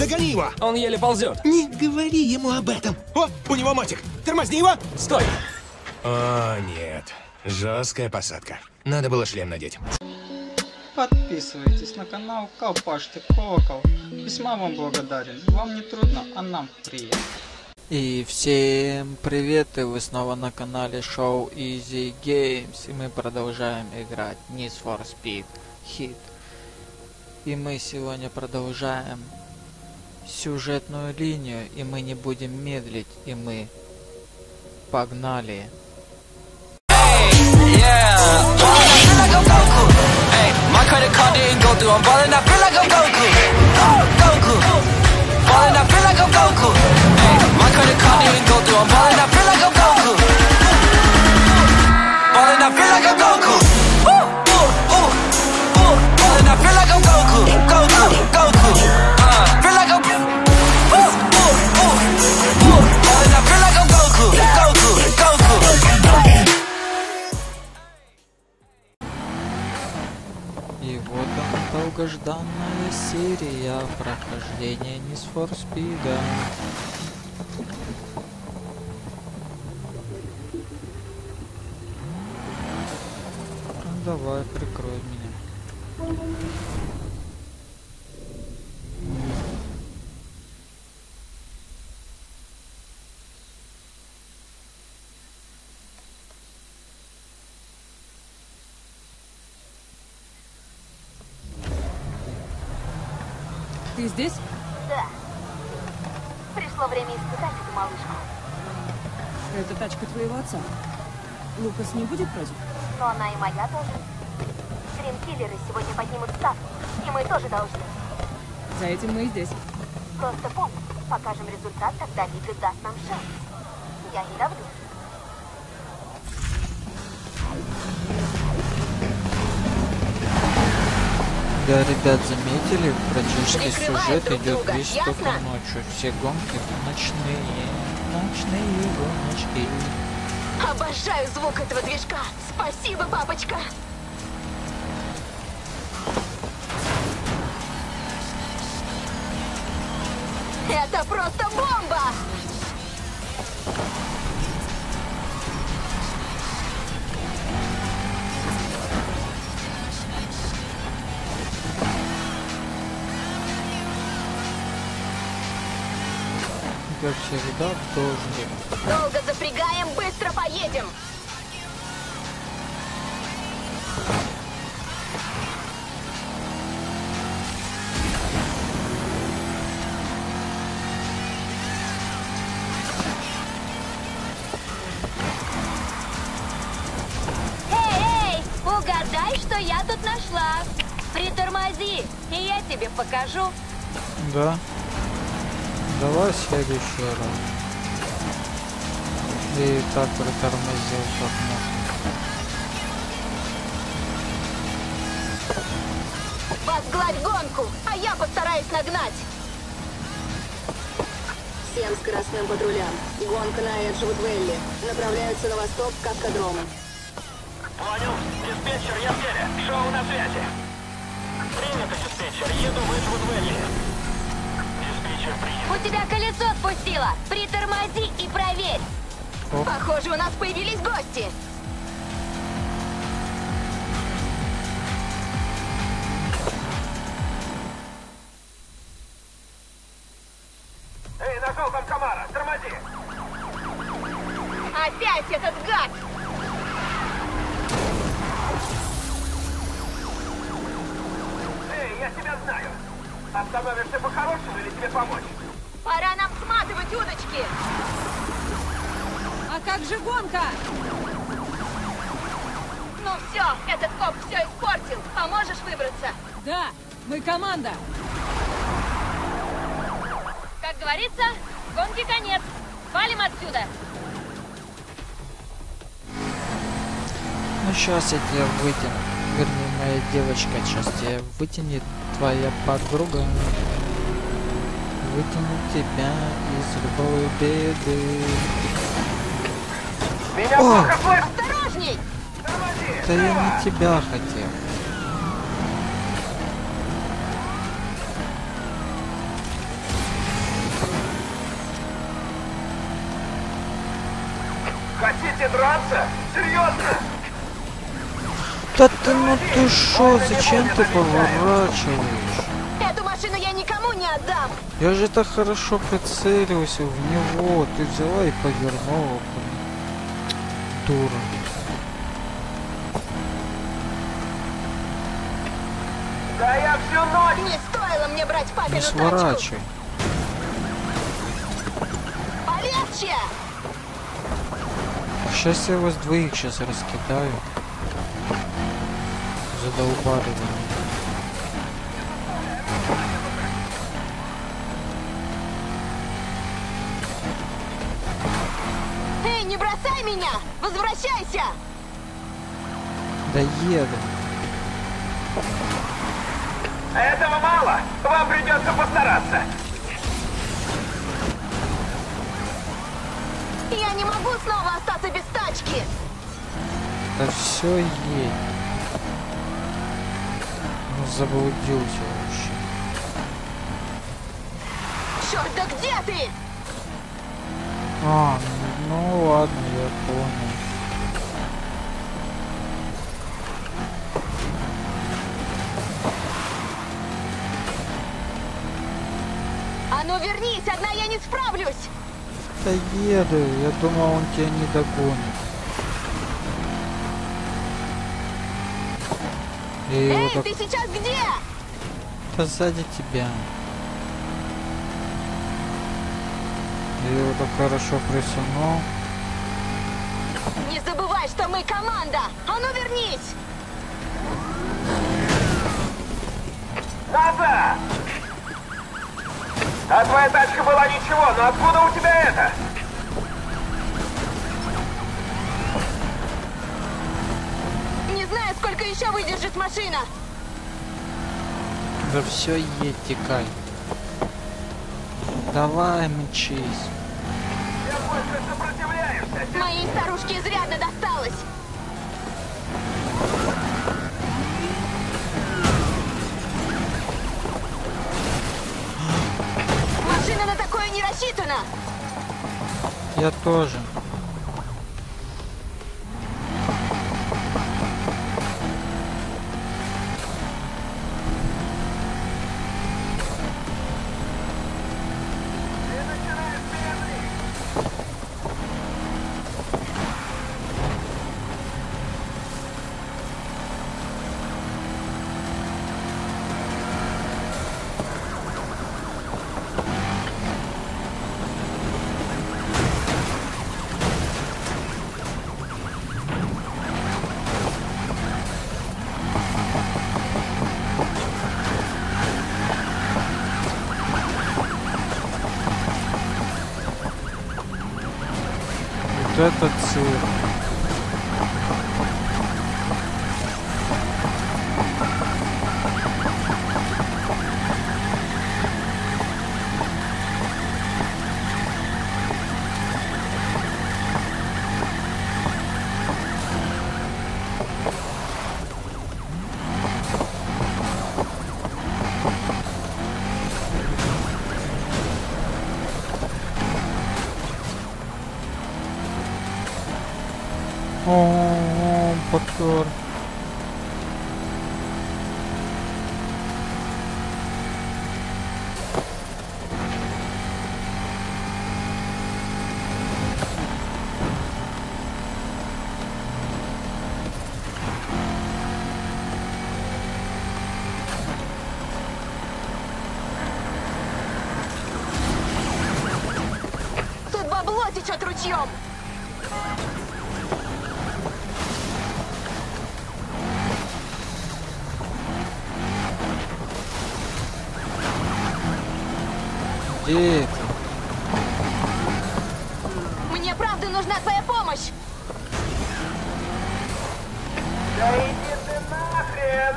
Догони его! Он еле ползет. Не говори ему об этом. О, у него мотик. Тормозни его. Стой! О, нет. Жесткая посадка. Надо было шлем надеть. Подписывайтесь на канал, колпашьте колокол. Весьма вам благодарен. Вам не трудно, а нам приятно. И всем привет, и вы снова на канале шоу Easy Games. И мы продолжаем играть Need for Speed Heat. И мы сегодня продолжаем сюжетную линию, и мы не будем медлить, и мы погнали. My credit card didn't go through. I'm ballin', I feel like I'm Goku. Goku. Ballin', I feel like I'm Goku. Hey, my credit card didn't go through. I'm ballin', I feel like I'm Goku. Ballin', I feel like I'm Goku. Ballin', I feel like I'm Goku. Goku. Goku. Feel like I'm. Ballin', I feel like I'm Goku. Goku. Goku. И вот она, долгожданная серия прохождения Need for Speed. Давай, прикрой меня. Ты здесь? Да. Пришло время испытать эту малышку. Это тачка твоего отца. Лукас не будет против? Но она и моя тоже. Дрим-киллеры сегодня поднимут ставки, и мы тоже должны. За этим мы и здесь. Просто помни, покажем результат, тогда Лига даст нам шанс. Я не давлю. Да, ребят, заметили, практически сюжет идет весь только ночью. Все гонки ночные гоночки. Обожаю звук этого движка. Спасибо, папочка. Это просто бомба! Как всегда, дождик. Долго запрягаем, быстро поедем. Эй, угадай, что я тут нашла. Притормози, и я тебе покажу. Да. Давай следующий раз. И так притормозил как мог. Возглавь гонку, а я постараюсь нагнать. Всем скоростным патрулям. Гонка на Эджвуд-Вэлли. Направляются на восток к каскадрому. Понял. Диспетчер, я в деле. Шоу на связи. Принято, диспетчер. Еду в Эджвуд-Вэлли. Диспетчер, принято. У тебя колесо спустило. Притормози и проверь. Оп. Похоже, у нас появились гости. Эй, нашел там комара. Тормози. Опять этот гад! Эй, я тебя знаю. Остановишься по-хорошему или тебе помочь? Пора нам сматывать удочки. А как же гонка? Ну все, этот коп все испортил. Поможешь выбраться? Да, мы команда. Как говорится, гонки конец. Валим отсюда. Ну сейчас я тебя вытяну. Вернее, моя девочка сейчас тебя вытянет, твоя подруга. Вытянет тебя из любой беды. Меня О! плохо слышно. Осторожней! Тормози. Да я не тебя хотел. хотите драться? Серьезно? Да ты, ну ты шо, зачем ты поворачиваешь? Эту машину я никому не отдам. Я же так хорошо прицелился в него, ты взяла и повернула, блин. Дура. Да я всю ночь... Не стоило мне брать Не папину тачку. сворачивай. Полегче! Сейчас я вас двоих сейчас раскидаю. Задолбали вы меня. Эй, не бросай меня! Возвращайся! Да еду. Этого мало. Вам придется постараться. Я не могу снова остаться без тачки! Да все едет. Ну заблудился вообще. Черт, да где ты? А, ну ладно, я понял. А ну вернись, одна я не справлюсь! Да еду, я думал, он тебя не догонит. Я его Эй, так... ты сейчас где? Да сзади тебя. Я его так хорошо присунул. Не забывай, что мы команда! А ну вернись! Назад! А твоя тачка была ничего, но откуда у тебя это? Не знаю, сколько еще выдержит машина! Да все, едь, текай. Давай, мчись. Я больше сопротивляешься. Моей старушке изрядно досталось! Машина на такое не рассчитана! Я тоже. Вот это цирк. О, потер. Тут бабло течет ручьем! Где это? Мне правда нужна твоя помощь! Да иди ты нахрен!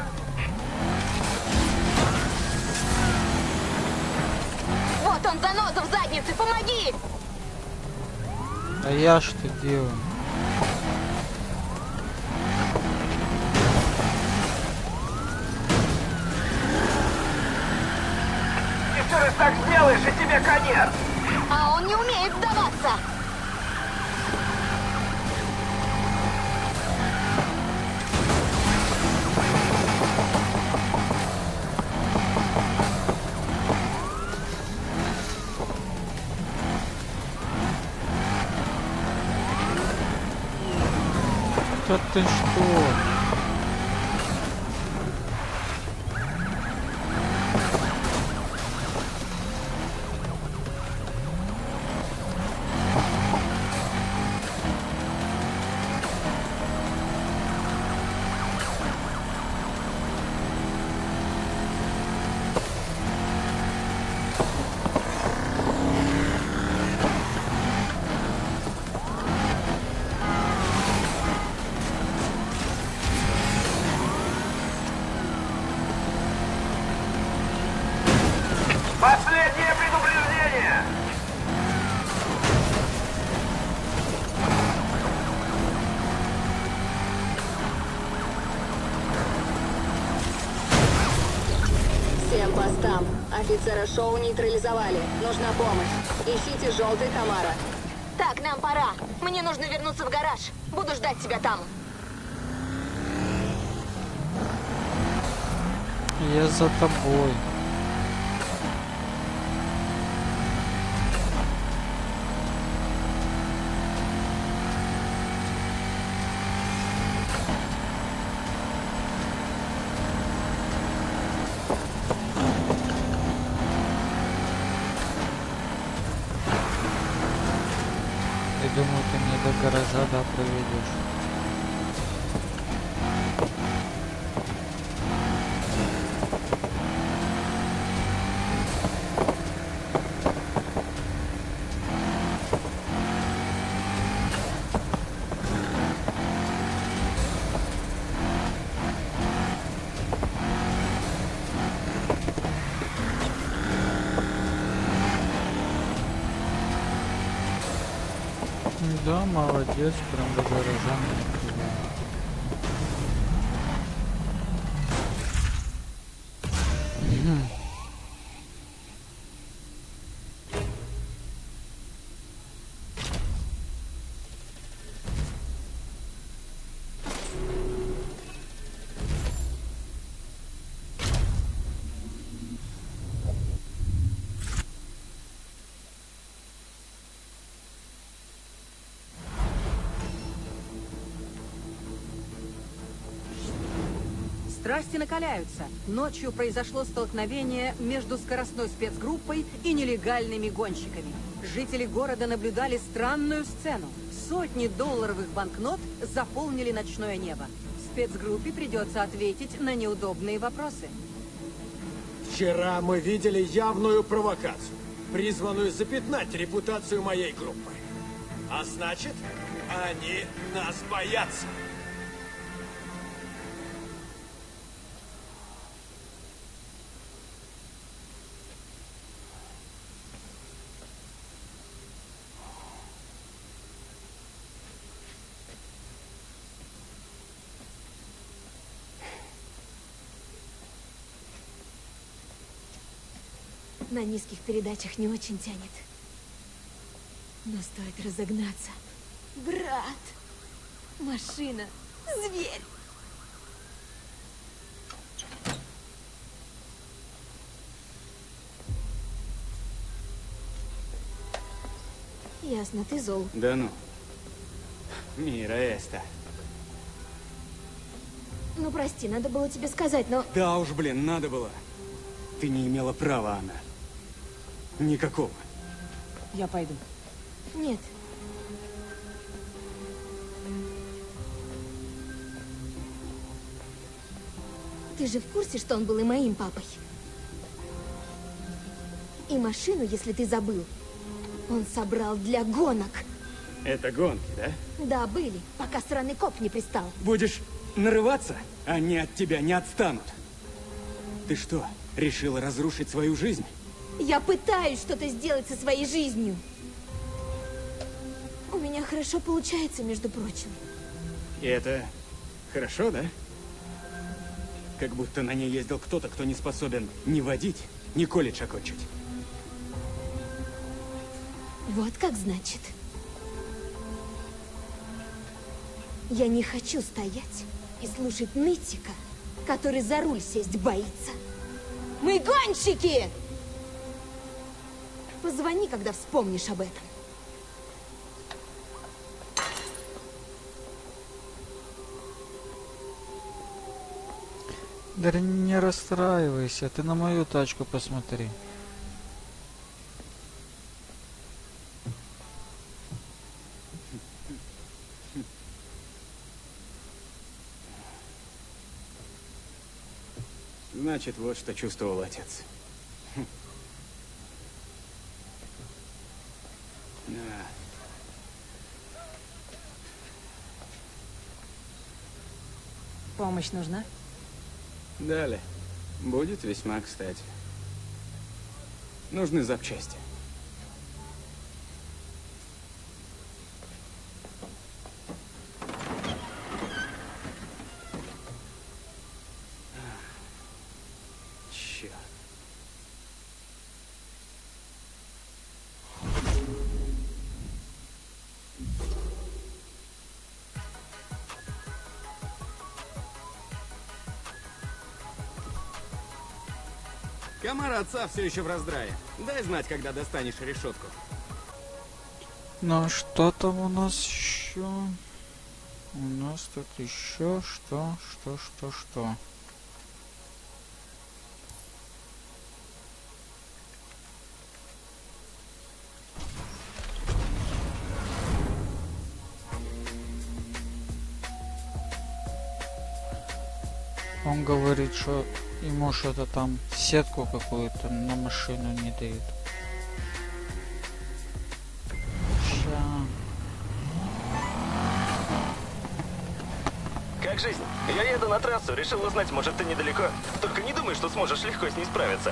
Вот он, заноза в заднице, помоги! А я что делаю? Еще раз так сделаешь, и тебе конец! А он не умеет сдаваться! Да ты что? Последнее предупреждение! Всем постам. Офицера шоу нейтрализовали. Нужна помощь. Ищите желтый Камара. Так, нам пора. Мне нужно вернуться в гараж. Буду ждать тебя там. Я за тобой. Я думаю, ты меня до гаража, да, проведешь. Да, молодец, прям до гаража не привел. Страсти накаляются. Ночью произошло столкновение между скоростной спецгруппой и нелегальными гонщиками. Жители города наблюдали странную сцену. Сотни долларовых банкнот заполнили ночное небо. Спецгруппе придется ответить на неудобные вопросы. Вчера мы видели явную провокацию, призванную запятнать репутацию моей группы. А значит, они нас боятся. На низких передачах не очень тянет. Но стоит разогнаться. Брат! Машина! Зверь! Ясно, ты зол. Да ну. Мира эста. Ну, прости, надо было тебе сказать, но... Да уж, блин, надо было. Ты не имела права, Анна. Никакого. Я пойду. Нет. Ты же в курсе, что он был и моим папой? И машину, если ты забыл, он собрал для гонок. Это гонки, да? Да, были, пока сраный коп не пристал. Будешь нарываться, они от тебя не отстанут. Ты что, решила разрушить свою жизнь? Я пытаюсь что-то сделать со своей жизнью. У меня хорошо получается, между прочим. И это хорошо, да? Как будто на ней ездил кто-то, кто не способен ни водить, ни колледж окончить. Вот как значит. Я не хочу стоять и слушать нытика, который за руль сесть боится. Мы гонщики! Позвони, когда вспомнишь об этом. Да не расстраивайся, ты на мою тачку посмотри. Значит, вот что чувствовал отец. Да. Помощь нужна? Далее. Будет весьма кстати. Нужны запчасти. Черт. Комара отца все еще в раздрае. Дай знать, когда достанешь решетку. Ну что там у нас еще? У нас тут еще что? Он говорит, что ему что-то там, сетку какую-то на машину не дают. Ща. Как жизнь? Я еду на трассу, решил узнать, может, ты недалеко. Только не думай, что сможешь легко с ней справиться.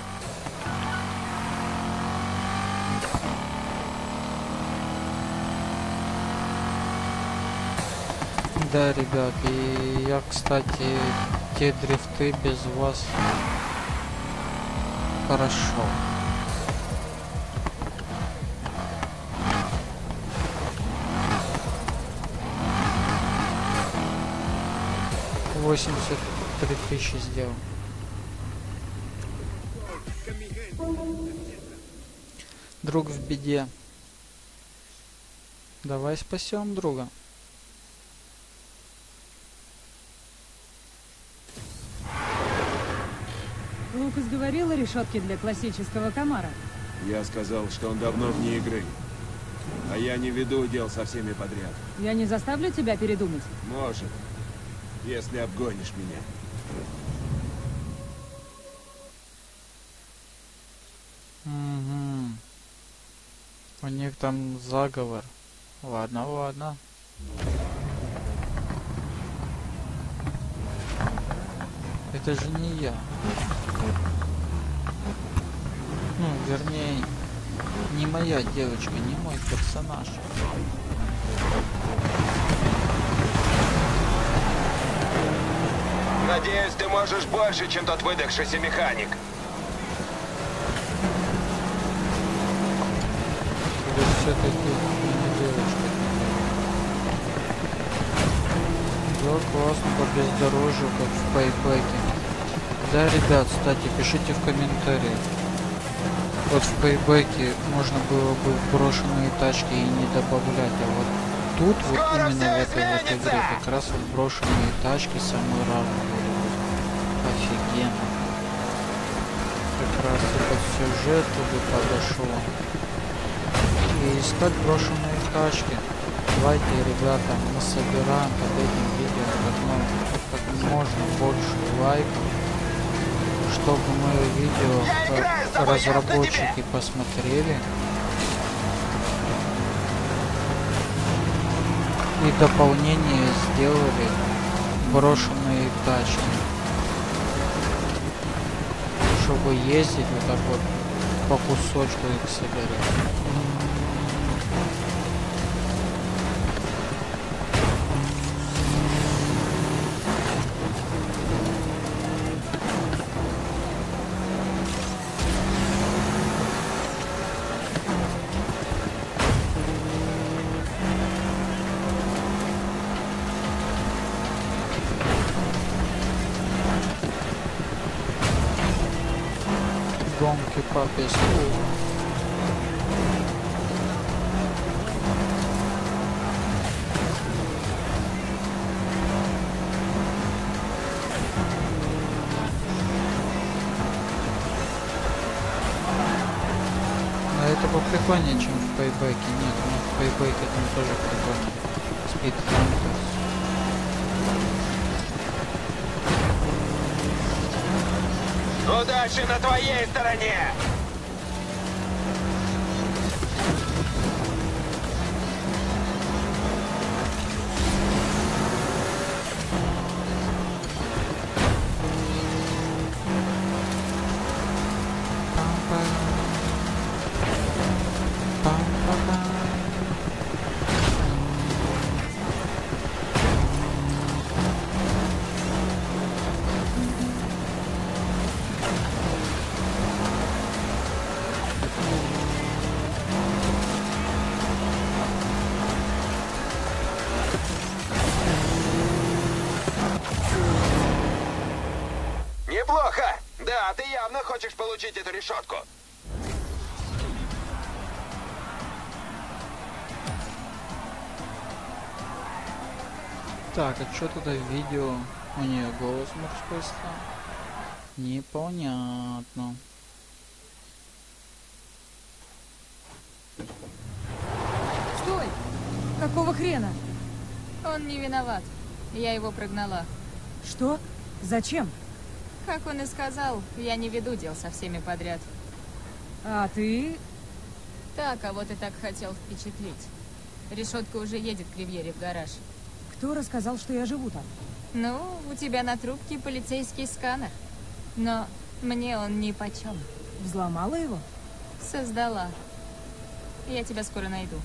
Да, ребят, и я, кстати, те дрифты без вас хорошо. $83 000 сделал. Друг в беде. Давай спасем друга. Лукас говорил о решетке для классического Камара. Я сказал, что он давно вне игры. А я не веду дел со всеми подряд. Я не заставлю тебя передумать? Может, если обгонишь меня. Угу. У них там заговор. Ладно, ладно. Это же не я. Ну, вернее, не моя девочка, не мой персонаж. Надеюсь, ты можешь больше, чем тот выдохшийся механик. Или все-таки не девочка. Да, классно, по бездорожью, как в Payback. Да, ребят, кстати, пишите в комментариях. Вот в Payback можно было бы брошенные тачки и не добавлять, а вот тут, вот именно в этой вот игре, как раз вот брошенные тачки самые разные были. Офигенно. Как раз и под сюжет бы подошло. И искать брошенные тачки. Давайте, ребята, мы собираем под этим видео как можно больше лайков, чтобы мое видео разработчики посмотрели и дополнение сделали брошенные тачки, чтобы ездить вот так вот по кусочку их собирать. Гонки по песку. это поприкольнее, чем в Payback. Нет, ну в Payback там тоже прикольно. Speedhunters. Удачи на твоей стороне! Неплохо! Да, ты явно хочешь получить эту решетку. Так, а что туда в видео? У нее голос мужской стал. Непонятно. Стой! Какого хрена? Он не виноват. Я его прогнала. Что? Зачем? Как он и сказал, я не веду дел со всеми подряд. А ты? Так, кого ты так хотел впечатлить. Решетка уже едет к Ривьере в гараж. Кто рассказал, что я живу там? Ну, у тебя на трубке полицейский сканер. Но мне он нипочем. Взломала его? Создала. Я тебя скоро найду.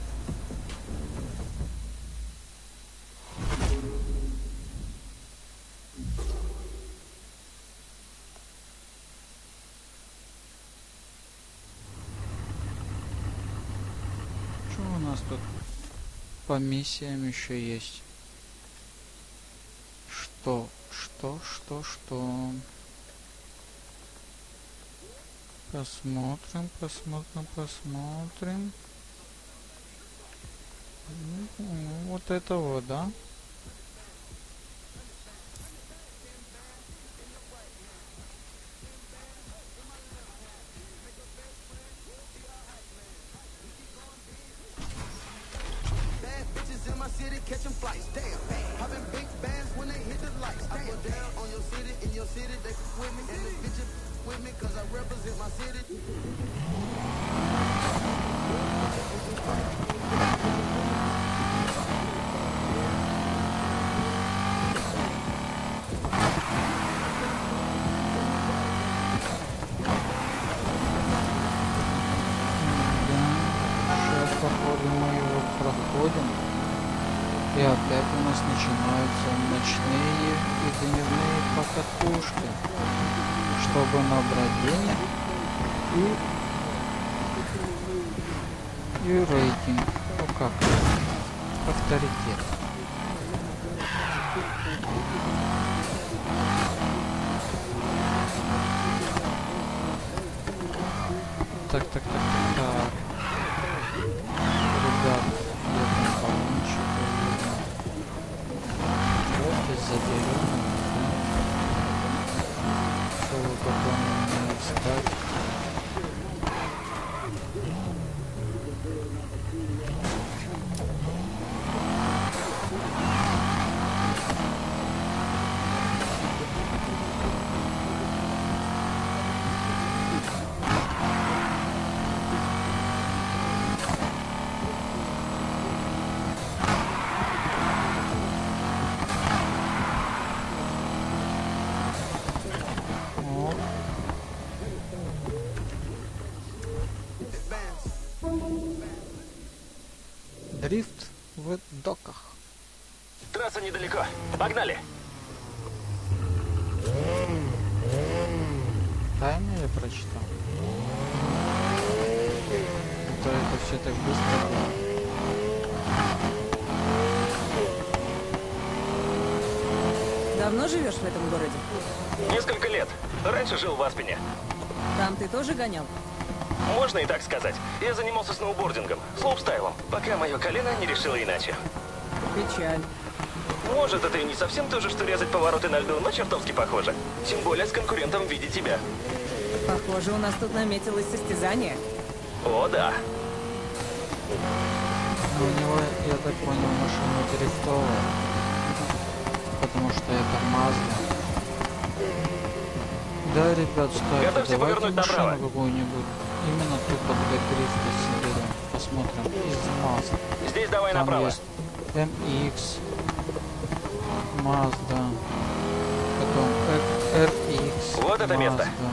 Что у нас тут по миссиям еще есть? Что? Посмотрим. Ну, вот это вот, да? И опять у нас начинаются ночные и дневные покатушки, чтобы набрать денег и рейтинг. Ну как? Авторитет. Так. Ребят, я там баллончик. Давайте заберем. Чтобы потом не встать. Дрифт в доках. Трасса недалеко. Погнали. Правильно я прочитал? Это все так быстро было. Давно живешь в этом городе? Несколько лет. Раньше жил в Аспене. Там ты тоже гонял? Можно и так сказать. Я занимался сноубордингом, слоупстайлом, пока мое колено не решило иначе. Печаль. Может, это и не совсем то же, что резать повороты на льду, но чертовски похоже. Тем более с конкурентом в виде тебя. Похоже, у нас тут наметилось состязание. О, да. У него, я так понял, машина дрифтовая. Потому что это Mazda. Да, ребят, что Готовься давайте повернуть машину направо. какую-нибудь. Именно тупо для дрифта соберем. Посмотрим. Из Mazda. Здесь давай Там направо. есть MX, Mazda, потом RX. Вот это место. Mazda.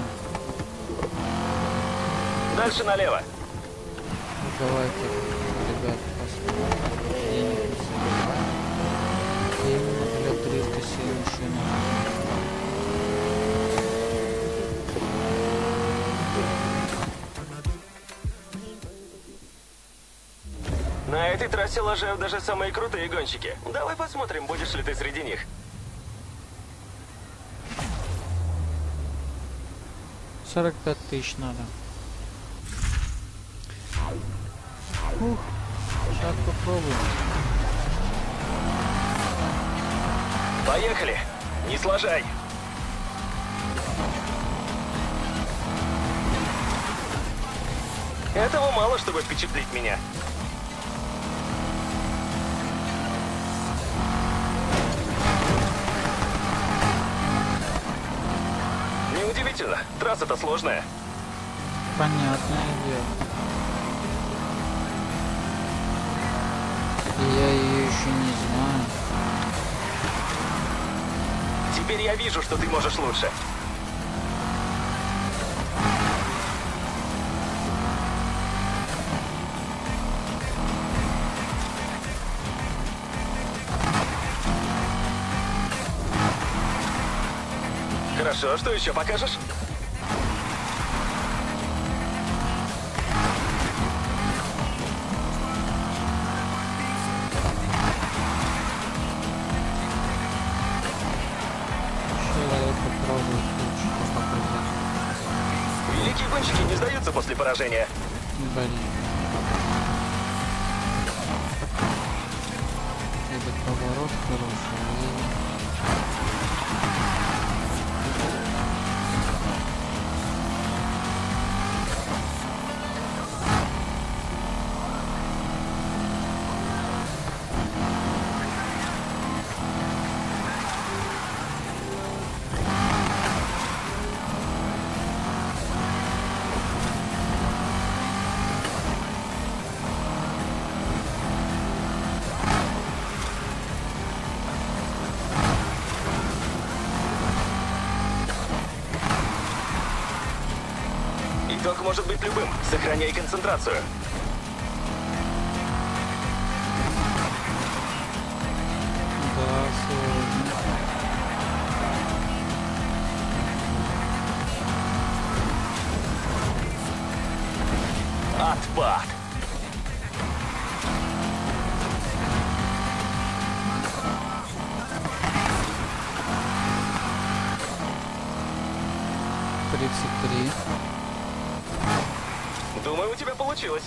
Дальше налево. Давайте, ребят, посмотрим. Денег не собираем. Именно для дрифта себе машину. На этой трассе лажают даже самые крутые гонщики. Давай посмотрим, будешь ли ты среди них. $45 тысяч надо. Ух, сейчас попробуем. Поехали. Не сложай. Этого мало, чтобы впечатлить меня. Неудивительно. Трасса-то сложная. Понятное дело. И я ее еще не знаю. Теперь я вижу, что ты можешь лучше. Хорошо, что еще покажешь? Великие гонщики не сдаются после поражения. Блин. Этот поворот хороший. Итог может быть любым. Сохраняй концентрацию. Да, сложно. Отпад. Думаю, у тебя получилось.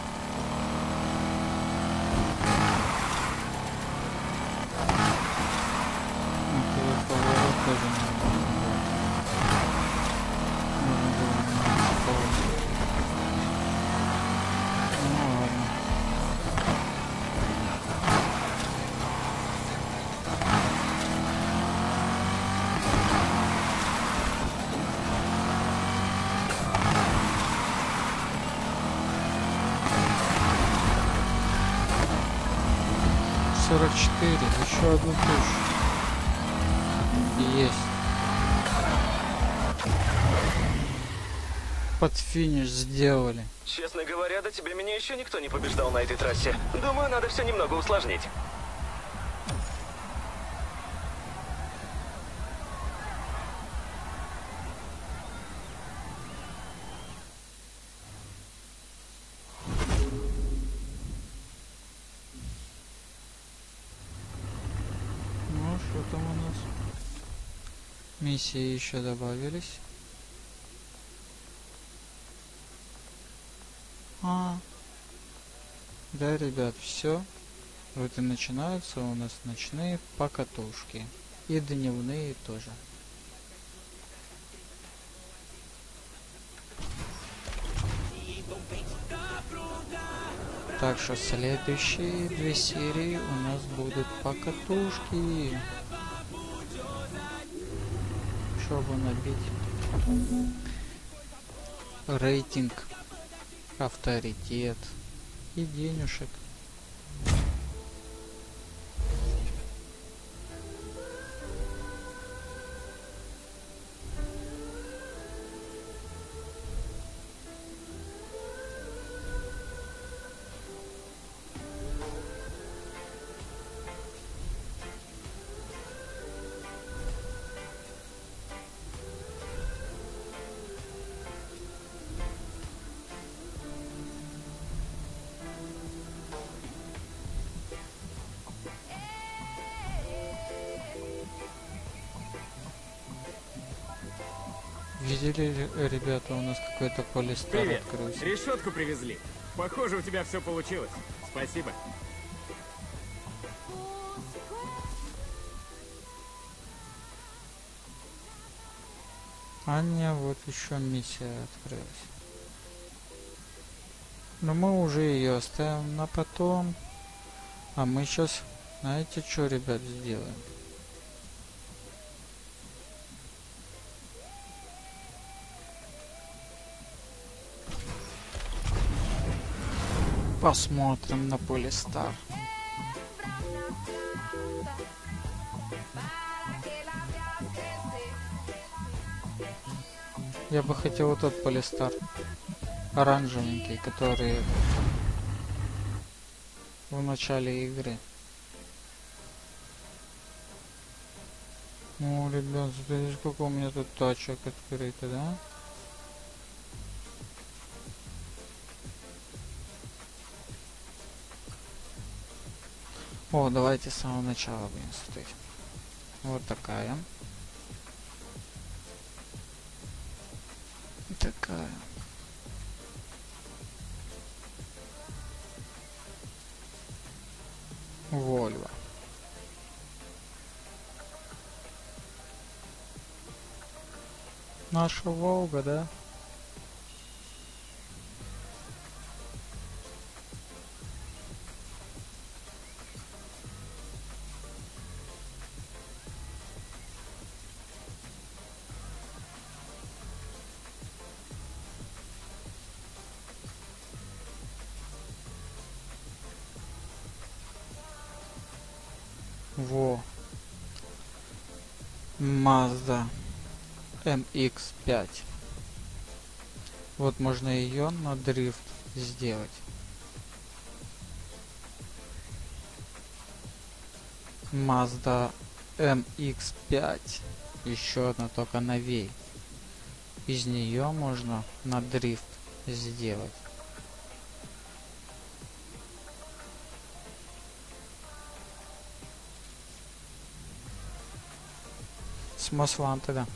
Еще одну тысячу. Есть. Под финиш сделали. Честно говоря, до тебя меня еще никто не побеждал на этой трассе. Думаю, надо все немного усложнить. Что там у нас? Миссии еще добавились. Да, ребят, все. Вот и начинаются у нас ночные покатушки. И дневные тоже. Так что следующие 2 серии у нас будут покатушки. Чтобы набить рейтинг, авторитет и денежек. Видели, ребята, у нас какой-то полистар Привет. открылся. Решетку привезли. Похоже, у тебя все получилось. Спасибо. Аня, вот еще миссия открылась. Но мы уже ее оставим на потом. А мы сейчас, знаете, что, ребят, сделаем? Посмотрим на Полистар. Я бы хотел вот тот Полистар оранжевенький, который в начале игры. Ну, ребят, смотрите, сколько у меня тут тачек открыто, да? О, давайте с самого начала будем смотреть. Вот такая. Такая. Вольво. Наша Волга, да? Во. Mazda MX-5. Вот можно ее на дрифт сделать. Mazda MX-5. Еще одна, только новей. Из нее можно на дрифт сделать. С маслом тогда.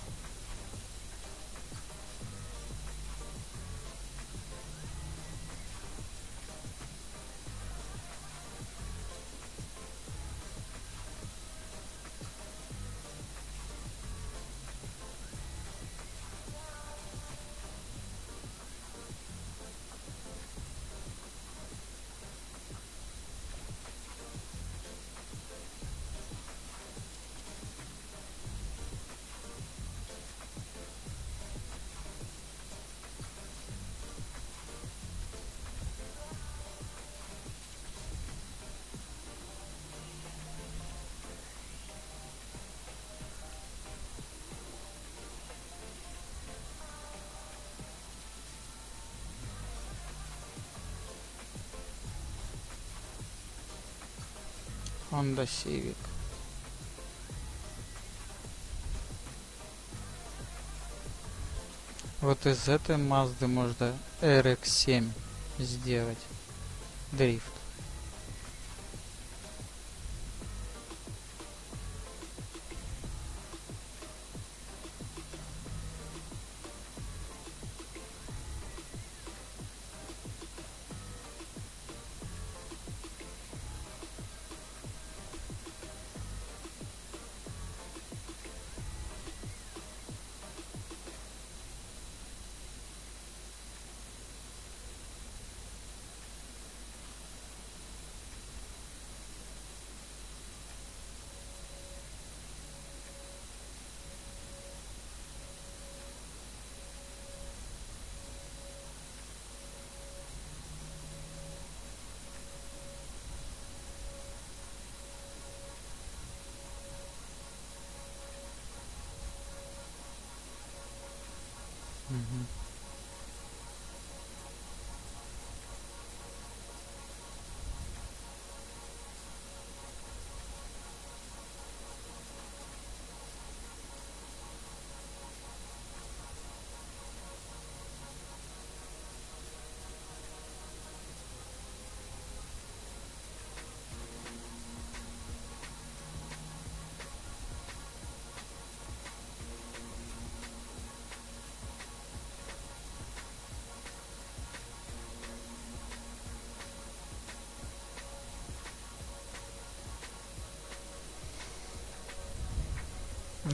Honda Civic. Вот из этой Mazda можно RX-7 сделать дрифт.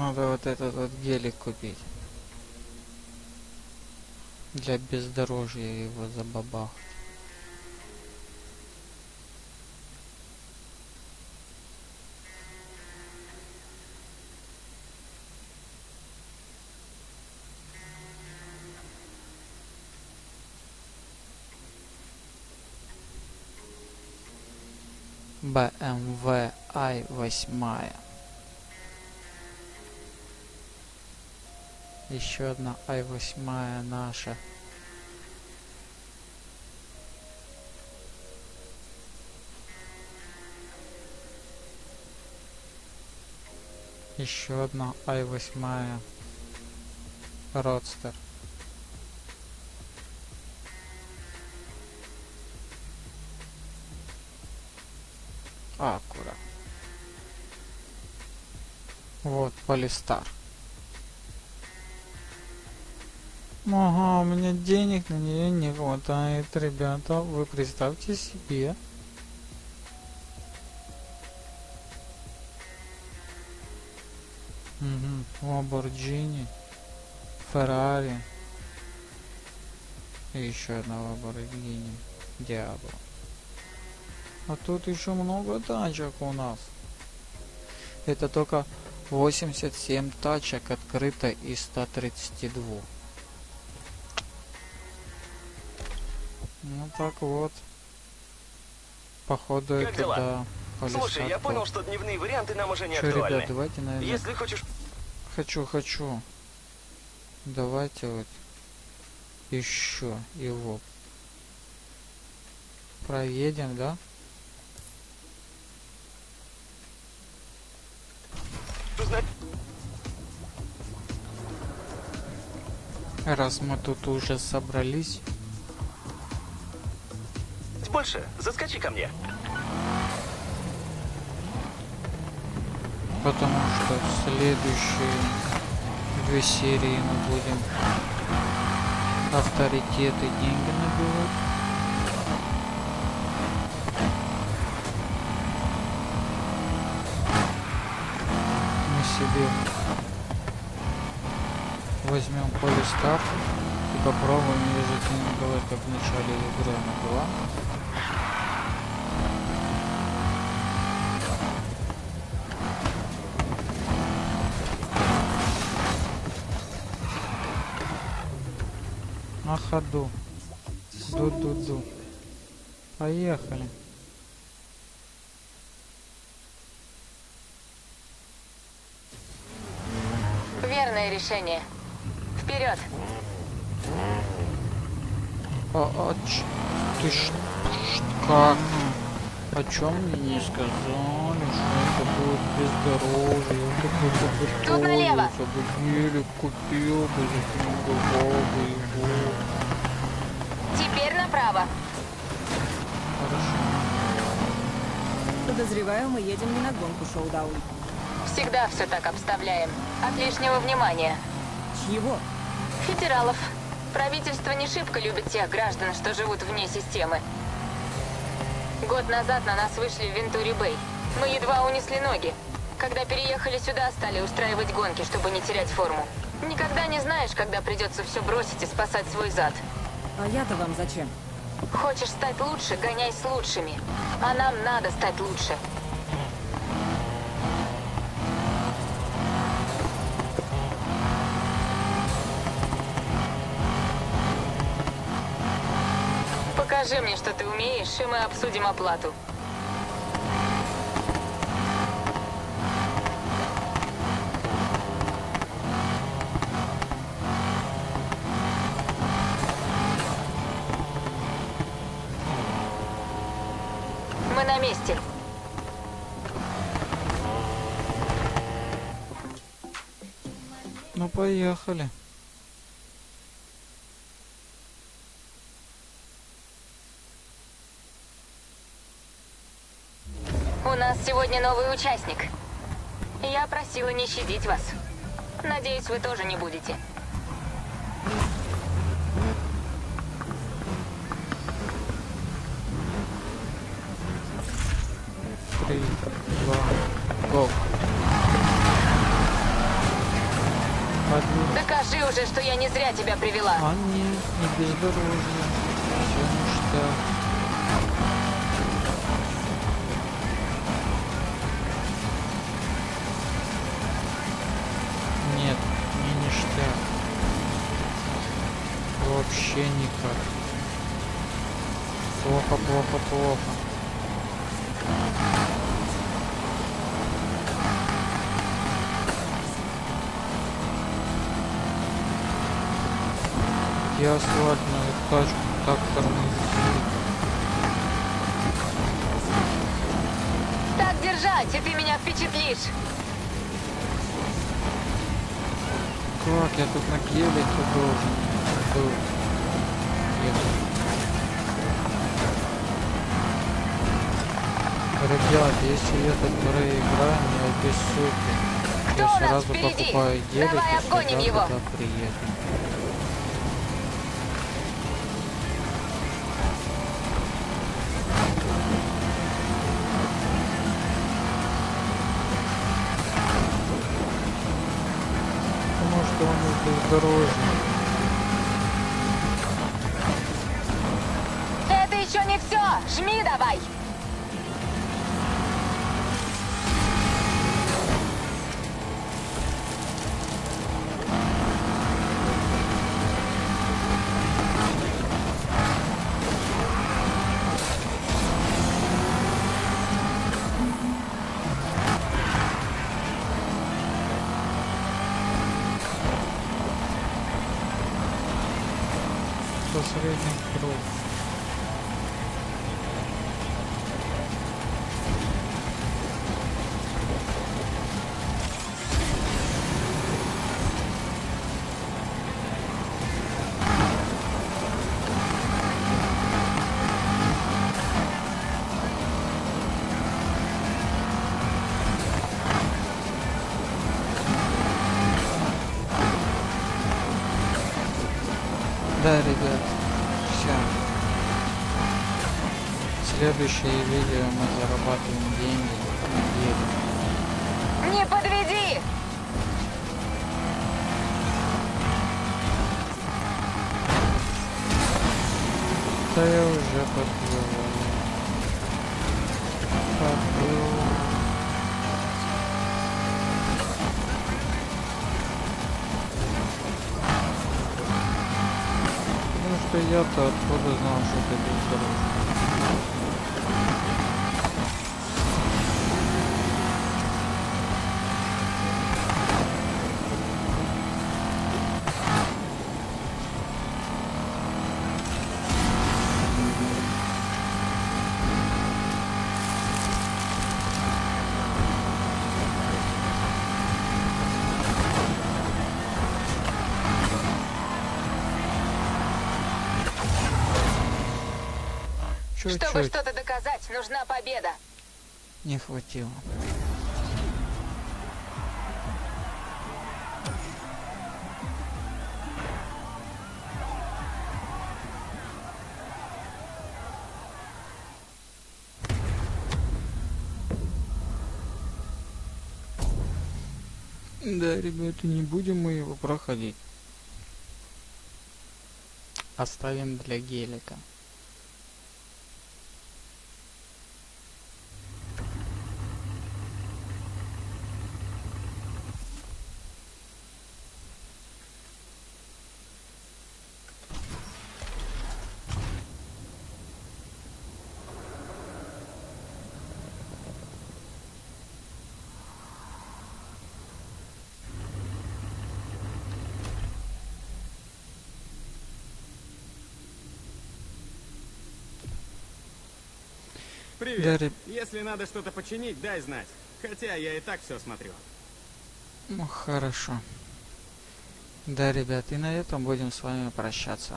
Надо вот этот вот гелик купить. Для бездорожья его забабахать. BMW i8. Еще одна i8 наша. Еще одна i8 Roadster. Аккура. Вот Полистар. Ага, у меня денег на нее не хватает, ребята. Вы представьте себе. Lamborghini, Ferrari. И еще одна Lamborghini Diablo. А тут еще много тачек у нас. Это только 87 тачек открыто из 132. Ну так вот. Походу как это дела? да. Слушай, я понял, что дневные варианты нам уже не Чё, актуальны. ребят, давайте, наверное... Если хочешь... Хочу. Давайте вот еще его проедем, да? Раз мы тут уже собрались. Больше, заскочи ко мне. Потому что в следующие 2 серии мы будем авторитеты, деньги набивать. Мы себе возьмем Полистар и попробуем ее затюнинговать, как в начале игры она была. На ходу. Ду-ду-ду. Поехали. Верное решение. Вперед! Ты как? О чем мне не сказали, что это будет бездорожье? Я Тут налево. бы гелик купил бы, затюнинговал бы его. Теперь направо. Подозреваю, мы едем не на гонку, Шоудаун. Всегда все так обставляем. От лишнего внимания. Чьего? Федералов. Правительство не шибко любит тех граждан, что живут вне системы. Год назад на нас вышли в Вентури-Бэй. Мы едва унесли ноги. Когда переехали сюда, стали устраивать гонки, чтобы не терять форму. Никогда не знаешь, когда придется все бросить и спасать свой зад. А я-то вам зачем? Хочешь стать лучше, гоняй с лучшими. А нам надо стать лучше. Покажи мне, что ты умеешь, и мы обсудим оплату. Мы на месте. Ну, поехали. У нас сегодня новый участник. Я просила не щадить вас. Надеюсь, вы тоже не будете. Три, два, го. Докажи уже, что я не зря тебя привела. А нет, не бездорожье. Все ништяк. Нет, не ништяк. Вообще никак. Плохо, плохо, плохо. Где асфальтную тачку так тормозит? Так держать, и ты меня впечатлишь. Как я тут на гелике должен был ехать? Ребят, если этот проиграем, я без сути. Кто Я у нас сразу впереди? покупаю гелик Давай и обгоним сюда его. туда приеду. Потому что он бездорожный. Это еще не все. Жми давай. Средний круг. Да, ребят, все. Следующее видео мы зарабатываем деньги на деле. Не подведи! Да я уже подвел. Потому что я-то откуда знал, что это бездорожье. Чтобы что-то доказать, нужна победа. Не хватило. Да, ребята, не будем мы его проходить. Оставим для гелика. Привет. Да, Если надо что-то починить, дай знать. Хотя я и так все смотрю. Ну хорошо. Да, ребят, и на этом будем с вами прощаться.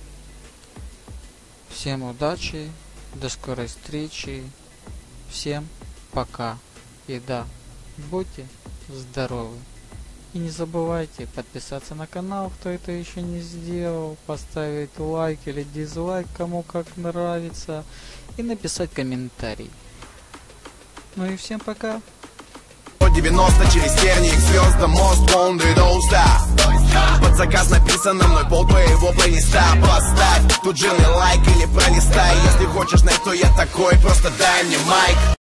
Всем удачи, до скорой встречи, всем пока. И да, будьте здоровы. И не забывайте подписаться на канал, кто это еще не сделал, поставить лайк или дизлайк, кому как нравится, и написать комментарий. Ну и всем пока. 90 через тернии к звездам, мост, Wounded All Star. Под заказ написано мной пол твоего плейлиста. Поставь тут жирный лайк или пролистай. Если хочешь знать, кто я такой, просто дай мне майк.